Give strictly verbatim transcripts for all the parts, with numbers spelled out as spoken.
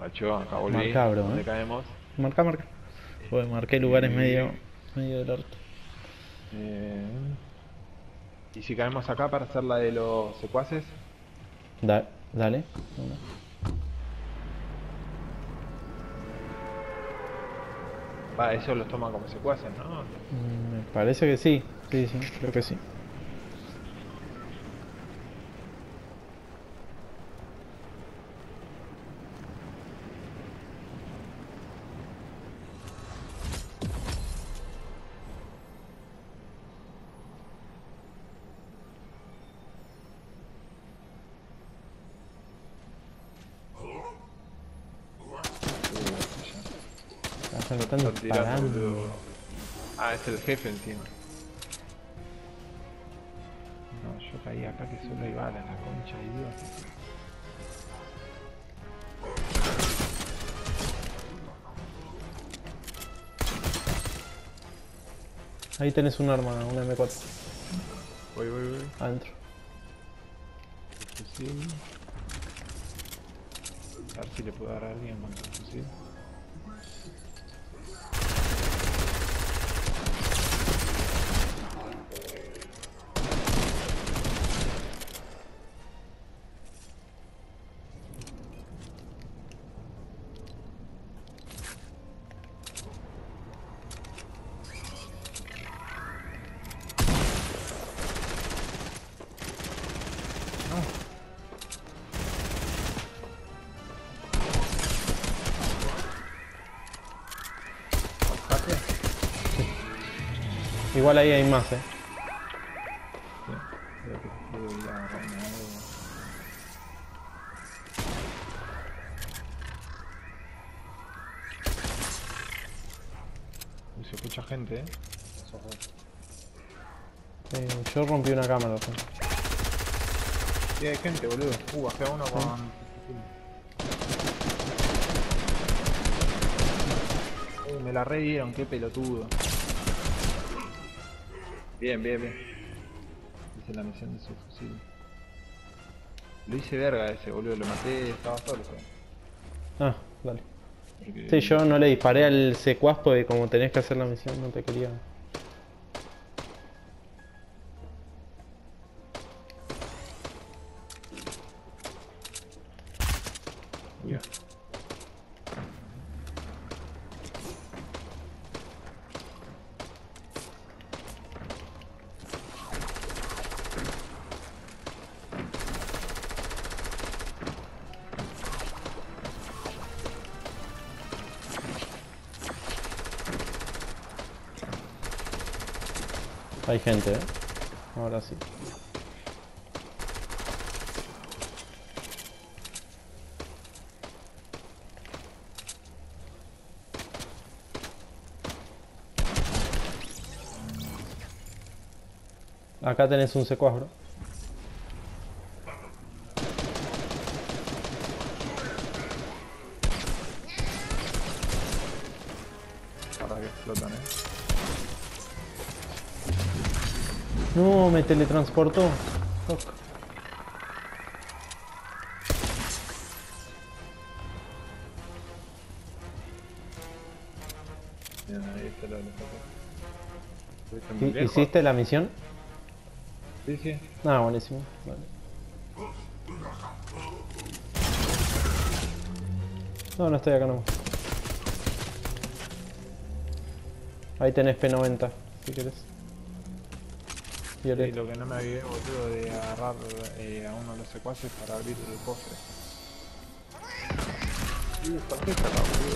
Guacho, acá volví. Marca, bro, ¿Dónde eh. caemos? Marca, marca. Joder, marqué lugares Eh, medio, medio del orto. eh, ¿Y si caemos acá para hacer la de los secuaces? Da- dale. Va, ellos los toman como secuaces, ¿no? Mm, Me parece que sí. Sí, sí, creo que sí. Uh, sí, ya. Acá me No te están están tirando, disparando. boludo. Ah, es el jefe encima. No, yo caí acá que solo hay balas, la concha de Dios. Ahí tenés un arma, una M cuatro. Voy, voy, voy. Adentro. Fusil. A ver si le puedo dar a alguien con el fusil. No, bajate. Igual ahí hay más, eh. Sí, creo que puedo ir a agarrarme algo. Uy, se escucha gente, eh. Esos dos. Eh, yo rompí una cámara. ¿Sí? Sí, hay gente, boludo. Uh, bajé a uno con fusil. Uy, me la re dieron, qué pelotudo. Bien, bien, bien. Hice la misión de su fusil. Lo hice verga ese, boludo. Lo maté, estaba solo. ¿Sabes? Ah, dale. Porque Sí, yo los no le otros disparé estaban... al secuaz porque como tenés que hacer la misión no te quería. Ya. Hay gente, eh. Ahora sí. Acá tenés un secuaz, bro. Para que explotan, eh. No, me teletransportó. Fuck. Bien, ahí está lo de los otros. ¿Estuviste muy ¿Hi- lejos? ¿Hiciste la misión? Sí, sí. Ah, buenísimo. Vale. No, no estoy acá nomás. Ahí tenés P noventa, si querés. Sí, Violeta. lo que no me avivé, boludo, de agarrar eh, a uno de los secuaces para abrir el cofre. Sí, ¿por qué está acá, boludo?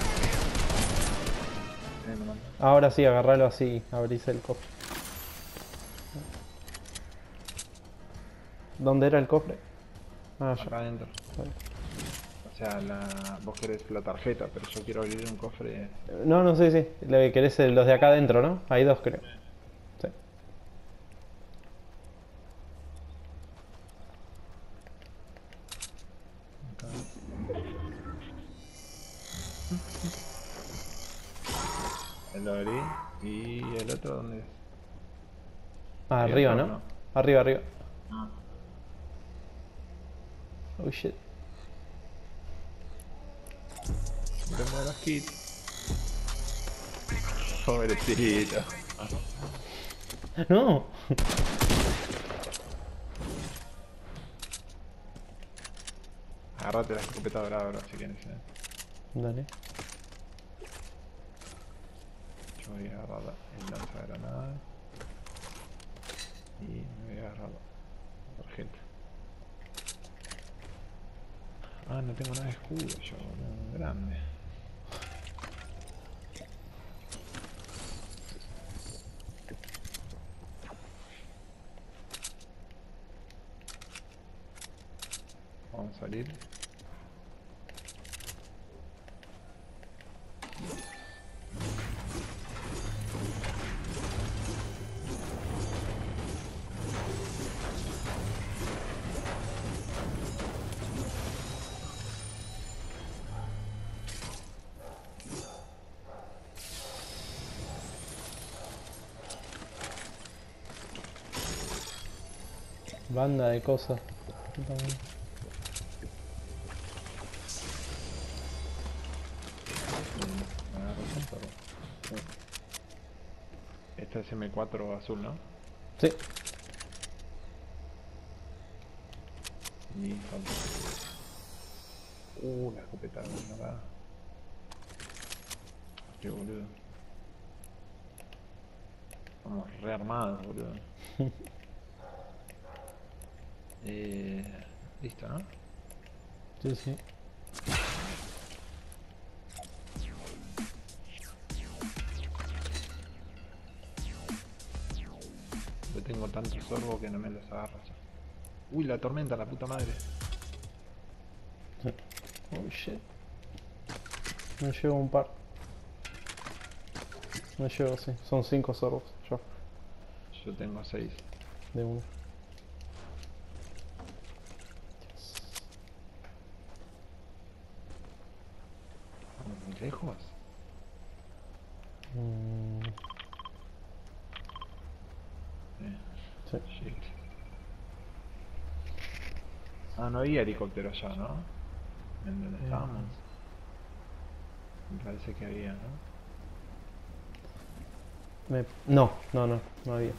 Eh, me mandó. Ahora sí, agarralo así, abrís el cofre. ¿Dónde era el cofre? Ah, ya. Acá adentro. Vale. O sea, la... vos querés la tarjeta, pero yo quiero abrir un cofre. No, no sé, sí. Lo que querés es los de acá adentro, ¿no? Hay dos, creo. Sí. Acá. Lo abrí. ¿Y el otro dónde es? Ah, ¿Ahí arriba, dentro o ¿no? no? Arriba, arriba. Ah. Oh shit. No te mueras, Kit. Pobrecito. No. Agarrate la escopeta dorada ahora si quieres. Eh. Dale. Yo voy a agarrar el lanzagranada. Y me voy a agarrar la tarjeta. Ah, no tengo nada de escudo yo, no, grande. Vamos a salir. Banda de cosas. Me agarro el pero... Esta es M cuatro azul, ¿no? Sí. Y falta. Uh, la escopeta dorada. Qué boludo. Estamos rearmados, boludo. eh, Listo, ¿no? Sí, sí. Yo tengo tanto sorbo que no me los agarro ya. Uy, la tormenta, la puta madre. Oh shit. Me llevo un par. Me llevo, sí. Son cinco sorbos. Yo. Yo tengo seis. De uno. ¿Estamos muy lejos? Mm, Eh, sí. shit. Ah, no había helicóptero allá, ¿no? ¿En donde Eh, estábamos? Me parece que había, ¿no? me... No, no, no. No había.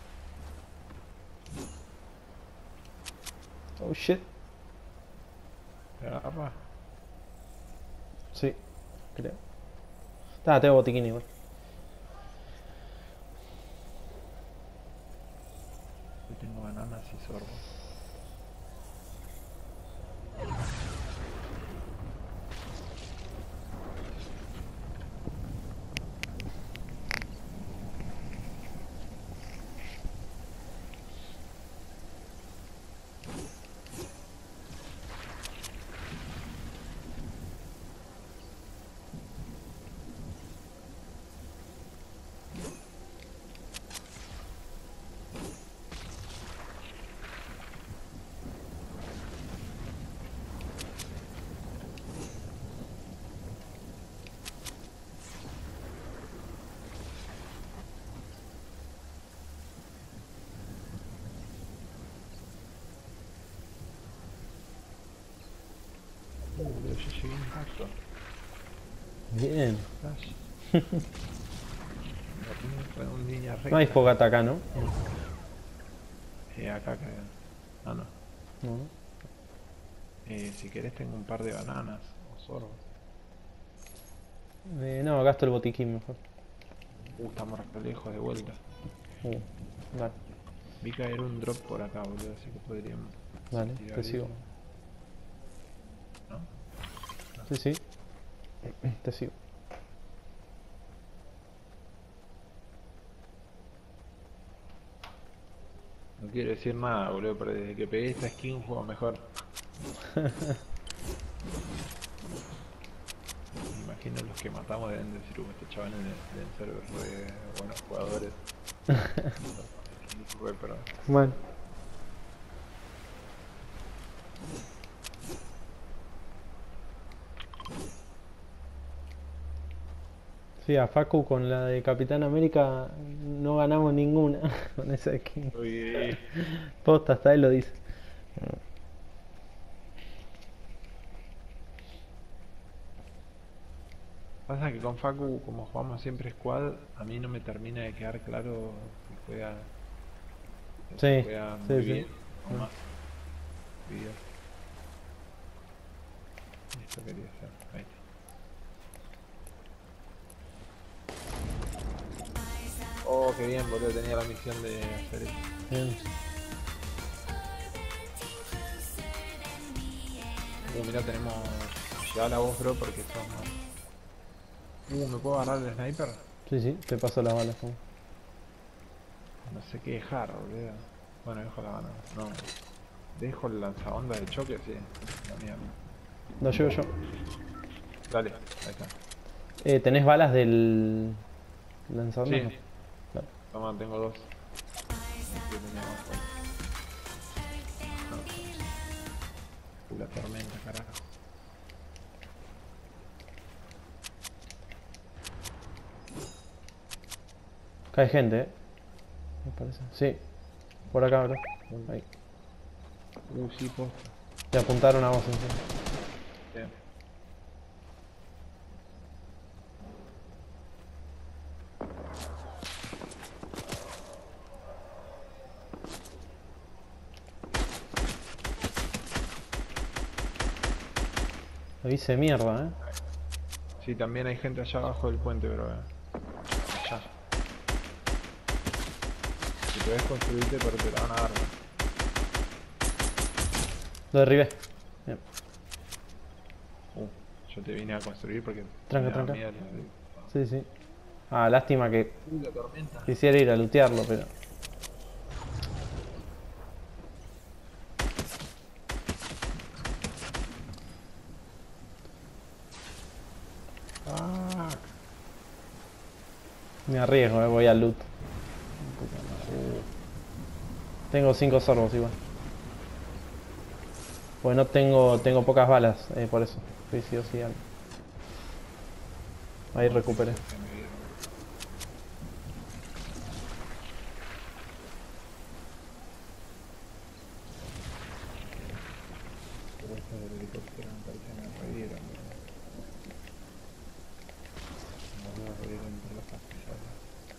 Oh shit. ¿Te agarra? Sí. Creo. Ah, tengo botiquín igual. Yo tengo bananas y sorbo. Uh, boludo, yo llegué intacto. Bien. Flash. Fue un línea recta. No hay fogata acá, ¿no? Eh, acá creo. Ah, no. No. Eh, si querés tengo un par de bananas o sorbos. Eh, no, gasto el botiquín mejor. Uh, estamos re lejos de vuelta. Uh, dale, Vi caer un drop por acá, boludo, así que podríamos dale, tirar te sigo. eso. ¿No? Sí, sí. Te sigo. No quiero decir nada, boludo, pero desde que pegué esta skin juego mejor. Me imagino los que matamos deben decir, uh, estos chavales deben ser re buenos jugadores. Re, pero... Bueno. Sí, a Facu con la de Capitán América no ganamos ninguna con esa skin. Uy, Posta, hasta él lo dice. Pasa que con Facu, como jugamos siempre squad, a mí no me termina de quedar claro si juega, si Sí, juega muy sí, sí. bien o No. más. Video. Esto quería hacer. Ahí está. Oh, qué bien, boludo. Tenía la misión de hacer eso. Bien. Uh, mirá, tenemos. Lleva la voz, bro, porque sos más. Uh, ¿me puedo agarrar el sniper? Sí, sí, te paso las balas. ¿No? No sé qué dejar, boludo. Bueno, dejo la mano. No. Dejo el lanzaonda de choque, sí. La mierda. Lo llevo yo. Dale, ahí está. Eh, ¿tenés balas del lanzador? Sí, No. Dale. toma, tengo dos. Yo tenía más cuatro. Uh, la tormenta, carajo. Cae gente, eh. Me parece. Sí. Por acá, bro. Ahí. Uh, sí, posta. Te apuntaron a vos encima. Bien. Lo hice mierda, eh. Sí, también hay gente allá abajo del puente, bro. Eh. Allá. Si podés construirte, pero te la van a dar, ¿no? Lo derribé. Bien. Uh, yo te vine a construir porque Tranca, me daba tranca. miedo. Sí, sí. Ah, lástima que Uh, la tormenta. quisiera ir a lootearlo, pero... Ah, Me arriesgo, eh. Voy al loot. Tengo cinco sorbos igual. Pues no tengo, tengo pocas balas, eh, por eso. Sí, sí o sí algo. Ahí recuperé. que me vieron. Pero estos del helicóptero me parece que me revieron, bro. Me voy a reír entre los pastizales.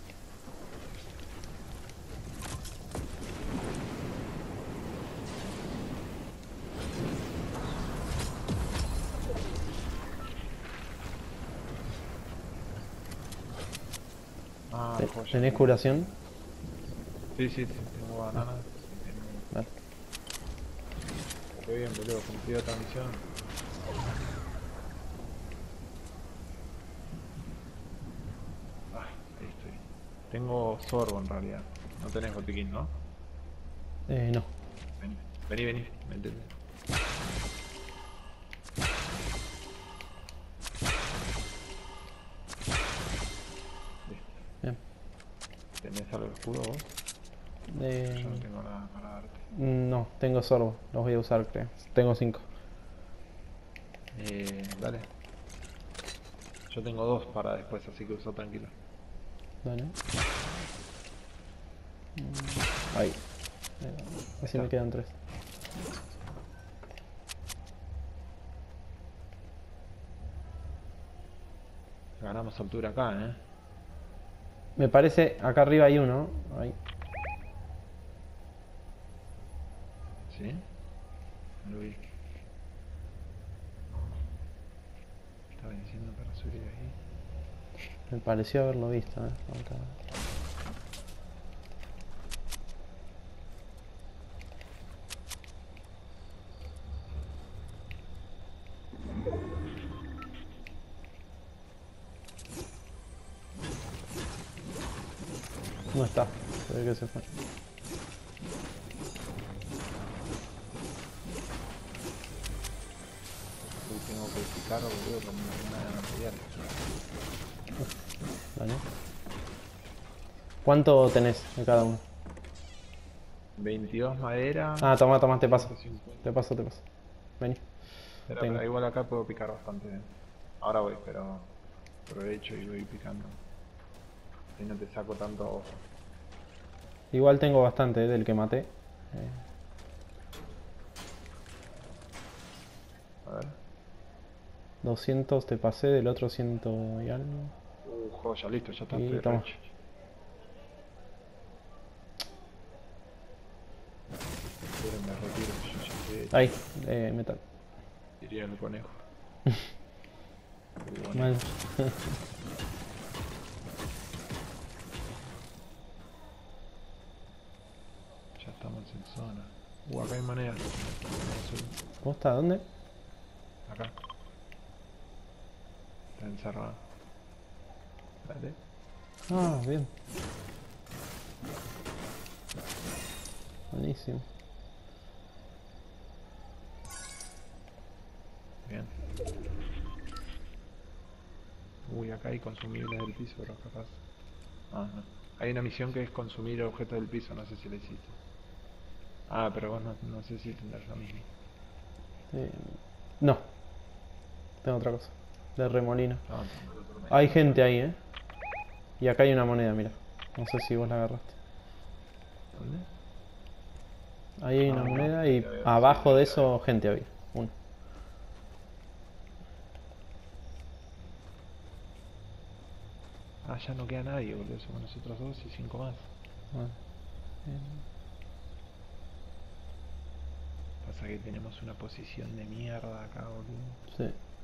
Ah, Te- joya. ¿Tenés tío. curación? Sí, sí, sí, tengo bananas. Tengo... Vale. Qué bien, boludo, cumplí otra misión. Ah, ahí estoy. Tengo sorbo en realidad. No tenés botiquín, ¿no? Eh, no. Vení, vení, vení, métete. Listo. Bien. ¿Tenés algo de escudo vos? Eh, Yo no tengo nada para darte. no, tengo sorbo. Los voy a usar, creo. Tengo cinco. Eh, dale. Yo tengo dos para después, así que uso tranquilo. Dale. Ahí. Ahí va. Así está. me quedan tres. Ganamos altura acá, ¿eh? Me parece, acá arriba hay uno. Ahí. ¿Sí? No lo vi. Estaba diciendo para subir ahí. Me pareció haberlo visto, eh. Acá. No está. Se ve que se fue. Uy, tengo que picar, boludo, con una material. Dale. ¿Cuánto tenés de cada uno? veintidós madera. Ah, toma, toma, te paso. ciento cincuenta. Te paso, te paso. Vení. Pero, Tengo. pero igual acá puedo picar bastante. ¿Eh? Ahora voy, pero aprovecho y voy picando. Así no te saco tanto ojo. Igual tengo bastante, eh, del que maté. Eh, A ver. doscientos te pasé, del otro cien y algo. Uh, joya, listo, ya está. Y Estoy toma. recho. Pero me retiro, yo ya estoy. Ahí, eh, metal. Diría el conejo. Uh, Mal. Ya estamos en zona. Uh, acá hay moneda. ¿Vos estás dónde? Acá. Está encerrado. Dale. Ah, bien. Buenísimo. Bien. Uy, acá hay consumibles del piso, pero capaz. Ah, no. Hay una misión que es consumir objetos del piso, no sé si la hiciste. Ah, pero vos no, no sé si tendrás lo mismo. Eh, no, tengo otra cosa. De remolino. No, Hay gente ahí, eh. Y acá hay una moneda, mira. No sé si vos la agarraste. ¿Dónde? Ahí hay Ah, una no, moneda sí, y la veo, abajo sí, de sí, la veo. eso gente había. Uno. Ah, ya no queda nadie, boludo. Somos nosotros dos y cinco más. Bueno, bien. Pasa que tenemos una posición de mierda acá, boludo. Sí.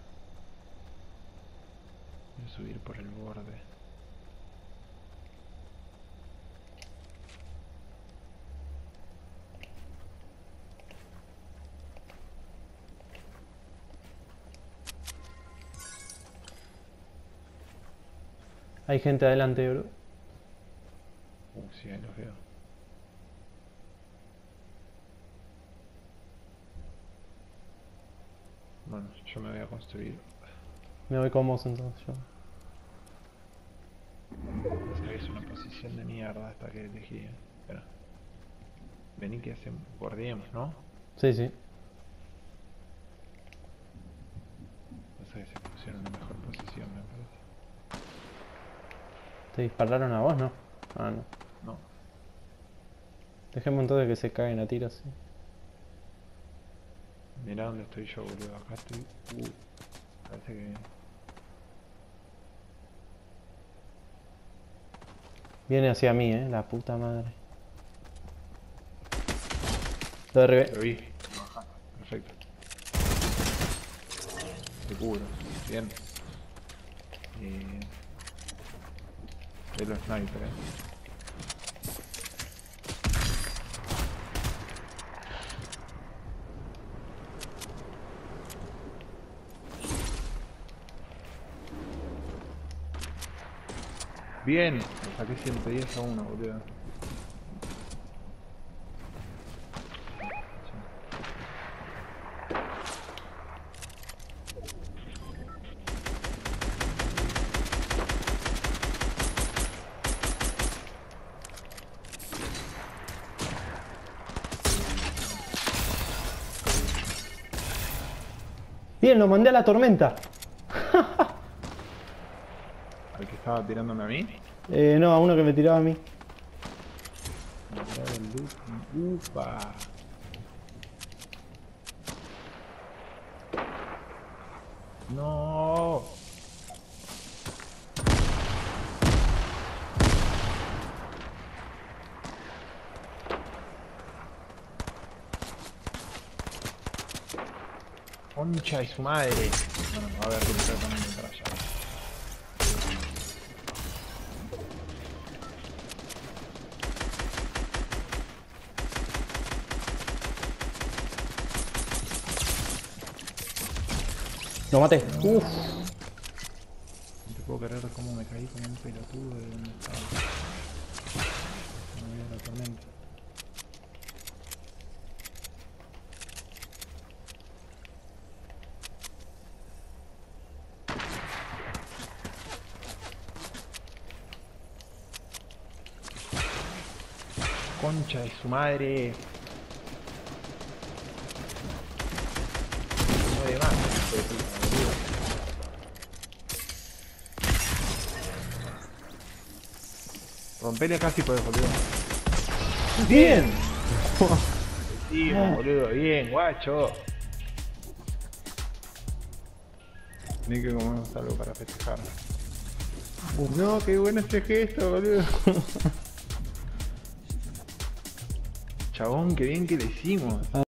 Voy a subir por el borde. Hay gente adelante, bro. Uh, sí, ahí los veo. Bueno, yo me voy a construir. Me voy con vos entonces yo. Pasa que es una posición de mierda esta que elegí. eh. Espera. Vení que hacemos, bordeemos, ¿no? Sí, sí. Pasa que se pusieron en mejor posición, me parece. ¿Te dispararon a vos, no? Ah, no. No. Dejemos entonces que se caguen a tiros, sí. Mirá dónde estoy yo, boludo. Acá estoy. Uh, parece que. Viene hacia mí, eh. La puta madre. Lo derribé. Lo vi. Ajá. Perfecto. Te cubro. Bien. Eh... De los sniper, eh. Bien. Lo saqué ciento diez a uno, boludo. Bien, lo mandé a la tormenta. Al que estaba tirándome a mí. Eh, no, a uno que me tiraba a mí. Mandar el loot. Upa. No. Concha de su madre. Bueno, a ver qué me está poniendo para allá. Lo maté. Uf. No te puedo creer cómo me caí como un pelotudo de donde estaba. No veo la tormenta. Concha de su madre. No de más, hijo de puta, boludo. Rompele acá si podés, boludo. Bien. Sí, boludo, bien, guacho. Ni que comemos algo para festejar. No, qué bueno este gesto, boludo. Chabón, qué bien que le hicimos.